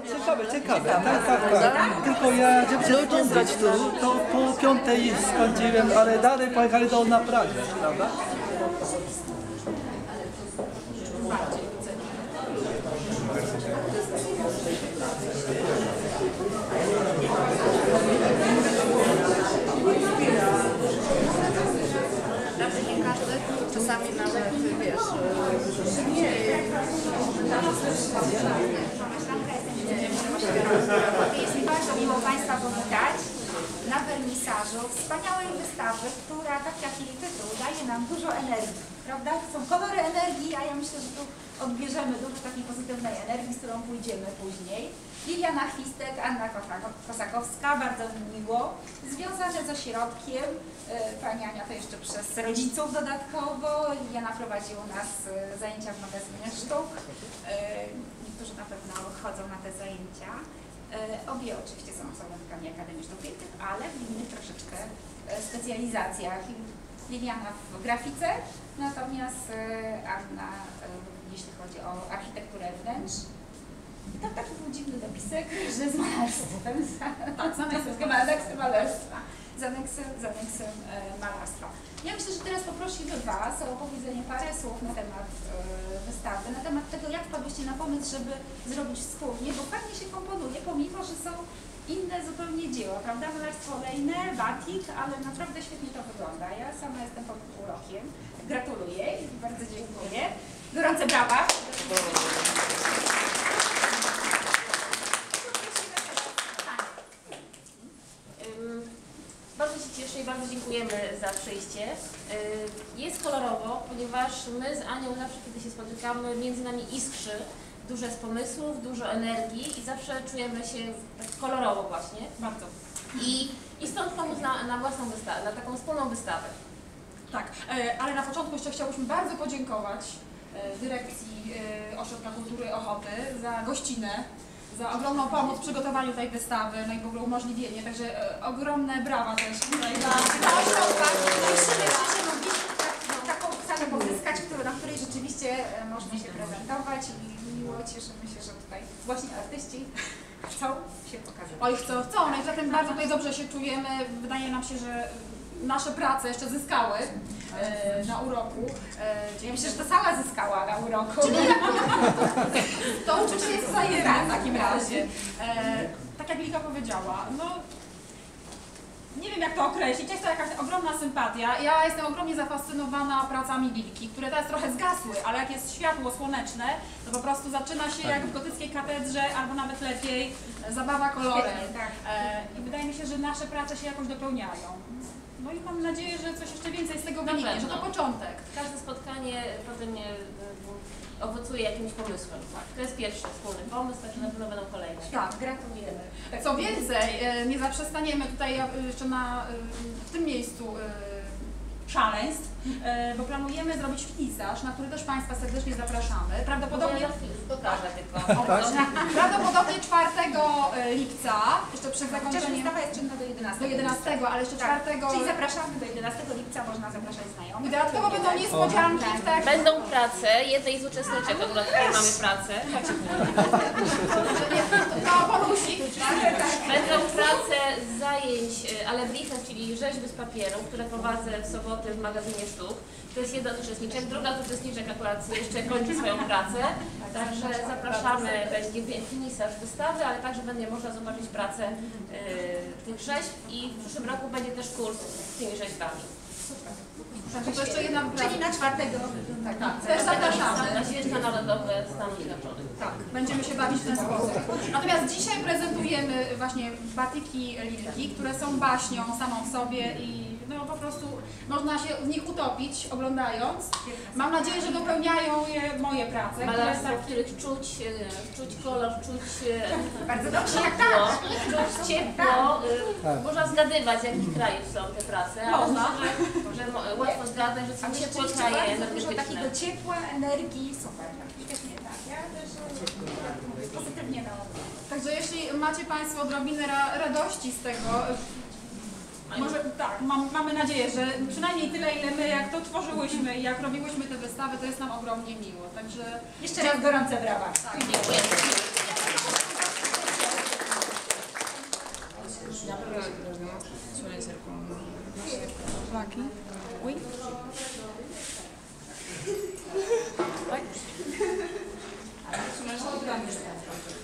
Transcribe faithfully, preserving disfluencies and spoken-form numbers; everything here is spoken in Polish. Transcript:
Ciekawe, ciekawe, tak, tak, tak. Tylko ja, żeby się zdążyć tu, to po piątej skończyłem, ale dalej pojechali do naprawy, prawda? Naprawdę nie każdy, czasami nawet, wiesz, nie. Jest mi bardzo miło Państwa powitać na wernisażu wspaniałej wystawy, która, tak jak jej tytuł, daje nam dużo energii, prawda? To są kolory energii, a ja myślę, że tu odbierzemy dużo takiej pozytywnej energii, z którą pójdziemy później. Liliana Chwistek, Anna Kosakowska, bardzo mi miło. Związane z ośrodkiem, pani Ania to jeszcze przez rodziców dodatkowo. Liliana prowadzi u nas zajęcia w magazynie sztuk. Niektórzy na pewno chodzą na te zajęcia. Obie oczywiście są absolwentkami akademiczno-pięknych, ale w innych troszeczkę specjalizacjach. Liliana w grafice, natomiast Anna, jeśli chodzi o architekturę wnętrz. Tam taki był dziwny dopisek, że z malarstwem. Tak, z aneksem malarstwa. Z aneksem, z aneksem malarstwa. Ja myślę, że teraz poprosimy Was o opowiedzenie parę słów na temat e, wystawy, na temat tego, jak wpadłyście na pomysł, żeby zrobić wspólnie, bo fajnie się komponuje, pomimo że są inne zupełnie dzieła, prawda? Malarstwo olejne, batik, ale naprawdę świetnie to wygląda. Ja sama jestem pod urokiem. Gratuluję i bardzo dziękuję. Gorące brawa. Bardzo się cieszę i bardzo dziękujemy za przyjście. Jest kolorowo, ponieważ my z Anią zawsze, kiedy się spotykamy, między nami iskrzy. Dużo jest pomysłów, dużo energii i zawsze czujemy się kolorowo właśnie. Bardzo. I, i stąd pomysł na, na własną wystawę, na taką wspólną wystawę. Tak, ale na początku jeszcze chciałyśmy bardzo podziękować dyrekcji Ośrodka Kultury Ochoty za gościnę, za ogromną pomoc w przygotowaniu tej wystawy, no i w ogóle umożliwienie, także e, ogromne brawa też tutaj dla ośrodka. Cieszymy się, że mogliśmy taką salę pozyskać, na której rzeczywiście można się prezentować i miło cieszymy się, że tutaj właśnie artyści chcą się pokazać. Oj, chcą, chcą, no i zatem bardzo tutaj dobrze się czujemy, wydaje nam się, że nasze prace jeszcze zyskały e, na uroku. E, ja myślę, że to sala zyskała na uroku. Czyli to oczywiście jest wzajemne w takim razie. E, tak jak Lika powiedziała, no nie wiem jak to określić, jest to jakaś ogromna sympatia. Ja jestem ogromnie zafascynowana pracami Lilki, które teraz trochę zgasły, ale jak jest światło słoneczne, to po prostu zaczyna się jak w gotyckiej katedrze, albo nawet lepiej, zabawa kolorem. Świetnie, tak. E, I wydaje mi się, że nasze prace się jakoś dopełniają. No i mam nadzieję, że coś jeszcze więcej z tego wyniknie, że to początek. Każde spotkanie potem nie, owocuje jakimś pomysłem. Tak. To jest pierwszy wspólny pomysł, także na pewno będą kolejne. Tak, gratulujemy. Co więcej, nie zaprzestaniemy tutaj jeszcze na, w tym miejscu szaleństw, bo planujemy zrobić wnisaż, na który też Państwa serdecznie zapraszamy. Prawdopodobnie, ja pokażę tylko. prawdopodobnie czwartego lipca, jeszcze przed zakończeniem. Wystawa jest czynna do jedenastego. Do jedenastego, ale jeszcze czwartego. Czyli zapraszamy do jedenastego lipca, można zapraszać znajomych. I dodatkowo będą niespodzianki. Tak. Będą prace, jednej z uczestniczek, akurat tutaj mamy pracę. No, bonusik. Będą prace z zajęć Alebriches, czyli rzeźby z papieru, które prowadzę w sobotę w magazynie sztuk. To jest jeden uczestniczek, druga z uczestniczek akurat jeszcze kończy swoją pracę. Także zapraszamy, będzie finisaż wystawy, ale także będzie można zobaczyć pracę y, tych rzeźb i w przyszłym roku będzie też kurs z tymi rzeźbami. To jeszcze jedna Czyli na czwartego. Tak, tak. Też zapraszamy. Na święta narodowe Stanów Zjednoczonych. Tak, będziemy się bawić w ten sposób. Natomiast dzisiaj prezentujemy właśnie batyki Lilki, które są baśnią samą w sobie i no po prostu można się w nich utopić oglądając. Mam nadzieję, że dopełniają je moje prace. Malarstwa, w których czuć, czuć kolor, czuć Bardzo dobrze, jak ciepło, czuć ciepło. Tak. Można zgadywać, z jakich krajów są te prace. Ale Można. Że, że łatwo zgadnąć, że są ciepłe rzeczywiście kraje bardzo dużo energetyczne. takiego ciepła, energii, super. Świetnie, tak. Ja też e, pozytywnie na Także jeśli macie Państwo odrobinę ra radości z tego, może tak, mam, mamy nadzieję, że przynajmniej tyle, ile my jak to tworzyłyśmy i jak robiłyśmy te wystawy, to jest nam ogromnie miło. Także jeszcze raz gorące brawa. tak. Dziękuję. Jackie? Oui? Ouais.